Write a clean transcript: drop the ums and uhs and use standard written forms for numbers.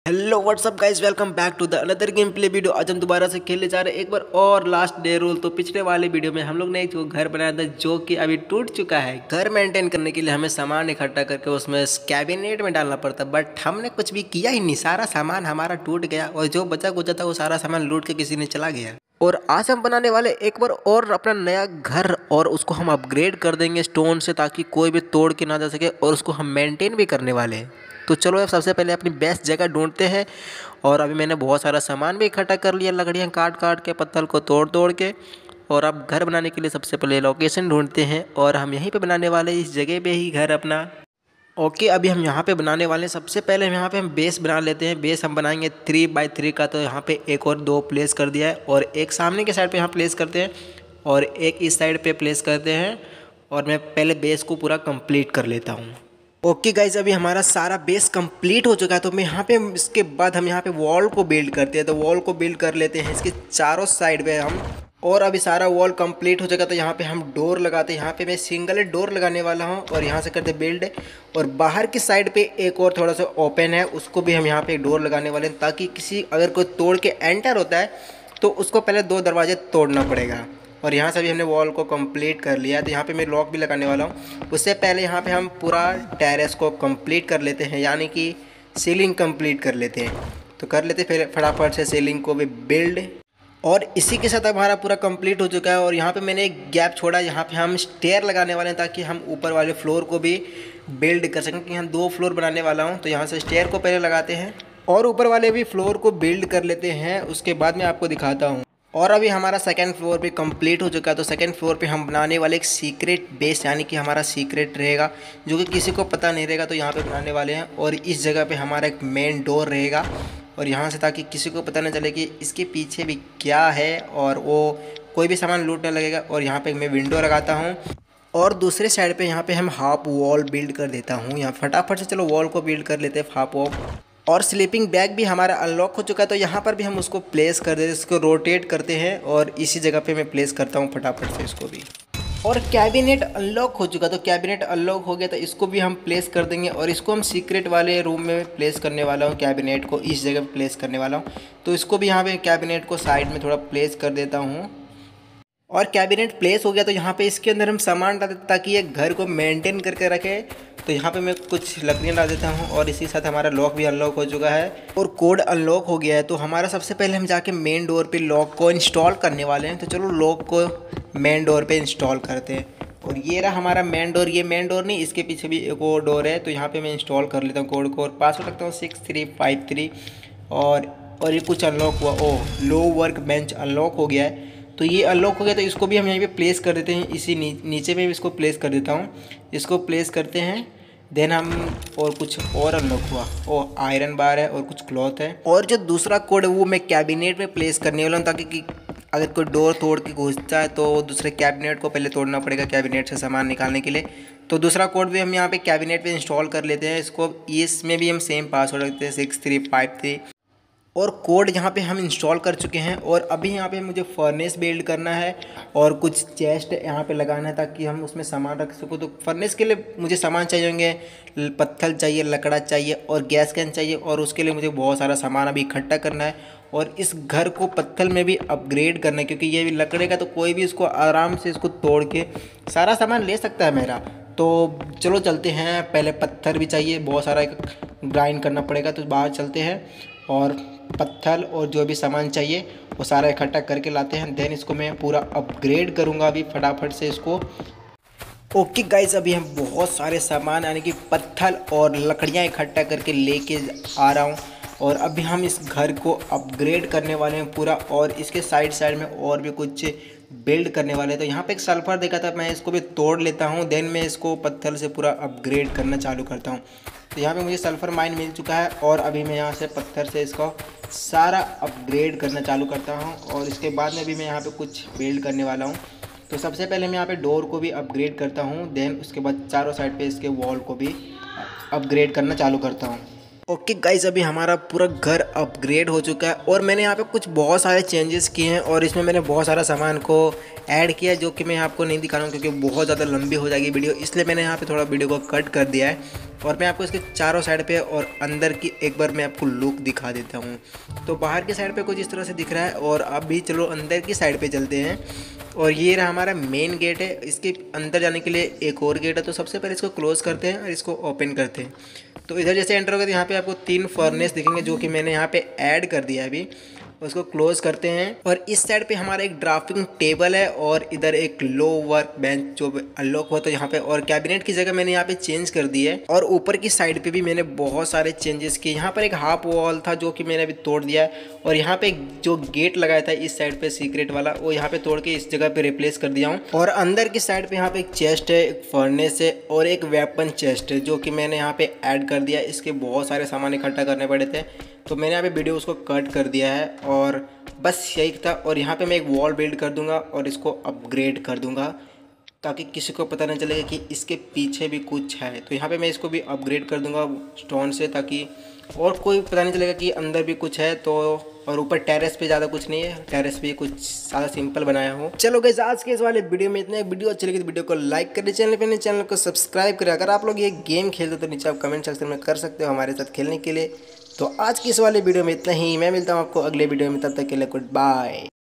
Hello what's up guys, welcome back to the another game play video. आज हम दोबारा से खेलने जा रहे हैं एक बार और लास्ट डे रोल। तो पिछले वाले वीडियो में हम लोग ने एक घर बनाया था जो कि अभी टूट चुका है। घर मेंटेन करने के लिए हमें सामान इकट्ठा करके उसमें कैबिनेट में डालना पड़ता, बट हमने कुछ भी किया ही नहीं। सारा सामान हमारा टूट गया और जो बचा कुचा था वो सारा सामान लूट के किसी ने चला गया। और आज हम बनाने वाले एक बार और अपना नया घर, और उसको हम अपग्रेड कर देंगे स्टोन से, ताकि कोई भी तोड़ के ना जा सके, और उसको हम मेंटेन भी करने वाले हैं। तो चलो अब सबसे पहले अपनी बेस्ट जगह ढूंढते हैं। और अभी मैंने बहुत सारा सामान भी इकट्ठा कर लिया, लकड़ियाँ काट काट के, पत्थर को तोड़ तोड़ के। और अब घर बनाने के लिए सबसे पहले लोकेशन ढूंढते हैं, और हम यहीं पे बनाने वाले हैं, इस जगह पे ही घर अपना। ओके, अभी हम यहाँ पे बनाने वाले हैं। सबसे पहले यहाँ पे हम बेस बना लेते हैं। बेस हम बनाएंगे 3x3 का। तो यहाँ पे एक और 2 प्लेस कर दिया है, और एक सामने के साइड पे यहाँ प्लेस करते हैं, और एक इस साइड पे प्लेस करते हैं। और मैं पहले बेस को पूरा कंप्लीट कर लेता हूँ। ओके गाइज, अभी हमारा सारा बेस कंप्लीट हो चुका है। तो मैं यहाँ पे इसके बाद हम यहाँ पे वॉल को बिल्ड करते हैं। तो वॉल को बिल्ड कर लेते हैं इसके चारों साइड पे हम। और अभी सारा वॉल कंप्लीट हो चुका, तो यहाँ पे हम डोर लगाते हैं। यहाँ पे मैं सिंगल डोर लगाने वाला हूँ, और यहाँ से करते बिल्ड। और बाहर की साइड पे एक और थोड़ा सा ओपन है, उसको भी हम यहाँ पे डोर लगाने वाले हैं, ताकि किसी अगर कोई तोड़ के एंटर होता है तो उसको पहले 2 दरवाजे तोड़ना पड़ेगा। और यहाँ से भी हमने वॉल को कंप्लीट कर लिया। तो यहाँ पे मैं लॉक भी लगाने वाला हूँ। उससे पहले यहाँ पे हम पूरा टेरेस को कंप्लीट कर लेते हैं, यानी कि सीलिंग कंप्लीट कर लेते हैं। तो कर लेते फिर फटाफट से सीलिंग को भी बिल्ड। और इसी के साथ हमारा पूरा कंप्लीट हो चुका है। और यहाँ पे मैंने एक गैप छोड़ा, यहाँ पे हम स्टेयर लगाने वाले हैं, ताकि हम ऊपर वाले फ्लोर को भी बिल्ड कर सकें। कि यहाँ 2 फ्लोर बनाने वाला हूँ, तो यहाँ से स्टेयर को पहले लगाते हैं और ऊपर वाले भी फ्लोर को बिल्ड कर लेते हैं। उसके बाद मैं आपको दिखाता हूँ। और अभी हमारा सेकंड फ्लोर भी कंप्लीट हो चुका है। तो सेकंड फ्लोर पे हम बनाने वाले एक सीक्रेट बेस, यानी कि हमारा सीक्रेट रहेगा, जो कि किसी को पता नहीं रहेगा। तो यहाँ पे बनाने वाले हैं, और इस जगह पे हमारा एक मेन डोर रहेगा, और यहाँ से, ताकि किसी को पता ना चले कि इसके पीछे भी क्या है, और वो कोई भी सामान लूटने लगेगा। और यहाँ पर मैं विंडो लगाता हूँ, और दूसरे साइड पे यहाँ पे हम हाफ वॉल बिल्ड कर देता हूँ। यहाँ फटाफट से चलो वॉल को बिल्ड कर लेते हैं, हाफ वॉल। और स्लीपिंग बैग भी हमारा अनलॉक हो चुका है, तो यहाँ पर भी हम उसको प्लेस कर देते हैं, इसको रोटेट करते हैं, और इसी जगह पे मैं प्लेस करता हूँ फटाफट से इसको भी। और कैबिनेट अनलॉक हो चुका, तो कैबिनेट अनलॉक हो गया, तो इसको भी हम प्लेस कर देंगे। और इसको हम सीक्रेट वाले रूम में प्लेस करने वाला हूँ, कैबिनेट को इस जगह पे प्लेस करने वाला हूँ। तो इसको भी यहाँ पे कैबिनेट को साइड में थोड़ा प्लेस कर देता हूँ। और कैबिनेट प्लेस हो गया, तो यहाँ पे इसके अंदर हम सामान डाल देते, ताकि ये घर को मेंटेन करके रखे। तो यहाँ पे मैं कुछ लकड़ियाँ डाल देता हूँ, और इसी साथ हमारा लॉक भी अनलॉक हो चुका है, और कोड अनलॉक हो गया है। तो हमारा सबसे पहले हम जाके मेन डोर पे लॉक को इंस्टॉल करने वाले हैं। तो चलो लॉक को मेन डोर पे इंस्टॉल करते हैं। और ये रहा हमारा मेन डोर। ये मेन डोर नहीं, इसके पीछे भी एक और डोर है। तो यहाँ पर मैं इंस्टॉल कर लेता हूँ कोड को, और पासवर्ड रखता हूँ 6353। और ये कुछ अनलॉक हुआ। Oh, low workbench unlock हो गया है। तो ये अनलॉक हो गया, तो इसको भी हम यहीं पे प्लेस कर देते हैं। इसी नीचे में भी इसको प्लेस कर देता हूँ। इसको प्लेस करते हैं, देन हम, और कुछ और अनलॉक हुआ। ओ, आयरन बार है और कुछ क्लॉथ है। और जो दूसरा कोड है वो मैं कैबिनेट में प्लेस करने वाला हूँ, ताकि अगर कोई डोर तोड़ के घुसता है तो दूसरे कैबिनेट को पहले तोड़ना पड़ेगा, कैबिनेट से सामान निकालने के लिए। तो दूसरा कोड भी हम यहाँ पे कैबिनेट पे इंस्टॉल कर लेते हैं। इसको इसमें भी हम सेम पासवर्ड रखते हैं 6353। और कोड यहाँ पे हम इंस्टॉल कर चुके हैं। और अभी यहाँ पे मुझे फर्नेस बिल्ड करना है, और कुछ चेस्ट यहाँ पे लगाना है, ताकि हम उसमें सामान रख सको। तो फर्नेस के लिए मुझे सामान चाहिए होंगे, पत्थर चाहिए, लकड़ा चाहिए, और गैस कैन चाहिए। और उसके लिए मुझे बहुत सारा सामान अभी इकट्ठा करना है, और इस घर को पत्थर में भी अपग्रेड करना है, क्योंकि ये भी लकड़े का, तो कोई भी इसको आराम से इसको तोड़ के सारा सामान ले सकता है मेरा। तो चलो चलते हैं। पहले पत्थर भी चाहिए, बहुत सारा ग्राइंड करना पड़ेगा। तो बाहर चलते हैं, और पत्थर और जो भी सामान चाहिए वो सारा इकट्ठा करके लाते हैं। देन इसको मैं पूरा अपग्रेड करूँगा अभी फटाफट से इसको। ओके गाइस, अभी हम बहुत सारे सामान, यानी कि पत्थर और लकड़ियाँ इकट्ठा करके लेके आ रहा हूँ। और अभी हम इस घर को अपग्रेड करने वाले हैं पूरा, और इसके साइड साइड में और भी कुछ बिल्ड करने वाले हैं। तो यहाँ पे एक सल्फर देखा था, मैं इसको भी तोड़ लेता हूँ, देन मैं इसको पत्थर से पूरा अपग्रेड करना चालू करता हूँ। तो यहाँ पे मुझे सल्फर माइन मिल चुका है, और अभी मैं यहाँ से पत्थर से इसको सारा अपग्रेड करना चालू करता हूँ। और इसके बाद में भी मैं यहाँ पे कुछ बिल्ड करने वाला हूँ। तो सबसे पहले मैं यहाँ पे डोर को भी अपग्रेड करता हूँ, देन उसके बाद चारों साइड पे इसके वॉल को भी अपग्रेड करना चालू करता हूँ। ओके गाइस, अभी हमारा पूरा घर अपग्रेड हो चुका है, और मैंने यहाँ पे कुछ बहुत सारे चेंजेस किए हैं। और इसमें मैंने बहुत सारा सामान को ऐड किया है, जो कि मैं आपको नहीं दिखा रहा हूँ, क्योंकि बहुत ज़्यादा लंबी हो जाएगी वीडियो, इसलिए मैंने यहाँ पे थोड़ा वीडियो को कट कर दिया है। और मैं आपको इसके चारों साइड पे और अंदर की एक बार मैं आपको लुक दिखा देता हूँ। तो बाहर की साइड पे कुछ इस तरह से दिख रहा है और अभी चलो अंदर की साइड पे चलते हैं। और ये रहा हमारा मेन गेट है। इसके अंदर जाने के लिए एक और गेट है, तो सबसे पहले इसको क्लोज़ करते हैं और इसको ओपन करते हैं। तो इधर जैसे एंटर होगा तो यहाँ पे आपको 3 फर्नेस दिखेंगे जो कि मैंने यहाँ पे ऐड कर दिया है अभी। उसको क्लोज करते हैं और इस साइड पे हमारा एक ड्राफ्टिंग टेबल है और इधर एक लो वर्क बेंच जो अनलॉक हुआ तो यहाँ पे, और कैबिनेट की जगह मैंने यहाँ पे चेंज कर दी है। और ऊपर की साइड पे भी मैंने बहुत सारे चेंजेस किए। यहाँ पर एक हाफ वॉल था जो कि मैंने अभी तोड़ दिया है, और यहाँ पे जो गेट लगाया था इस साइड पे सीक्रेट वाला, वो यहाँ पे तोड़ के इस जगह पे रिप्लेस कर दिया हूँ। और अंदर की साइड पे यहाँ पे एक चेस्ट है, एक फर्नेस है और एक वेपन चेस्ट है जो कि मैंने यहाँ पे ऐड कर दिया। इसके बहुत सारे सामान इकट्ठा करने पड़े थे तो मैंने यहाँ पे वीडियो उसको कट कर दिया है, और बस यही था। और यहाँ पे मैं एक वॉल बिल्ड कर दूंगा और इसको अपग्रेड कर दूंगा ताकि किसी को पता नहीं चलेगा कि इसके पीछे भी कुछ है। तो यहाँ पे मैं इसको भी अपग्रेड कर दूंगा स्टोन से, ताकि और कोई पता नहीं चलेगा कि अंदर भी कुछ है। तो और ऊपर टेरेस पे ज़्यादा कुछ नहीं है, टेरेस पे कुछ ज़्यादा सिंपल बनाया हो। चलो गाइस, आज के इस वाले वीडियो में इतना। वीडियो अच्छी लगी तो वीडियो को लाइक करें, चैनल को सब्सक्राइब करें। अगर आप लोग ये गेम खेलते तो नीचे आप कमेंट सेक्शन में कर सकते हो हमारे साथ खेलने के लिए। तो आज की इस वाले वीडियो में इतना ही। मैं मिलता हूँ आपको अगले वीडियो में, तब तक के लिए गुड बाय।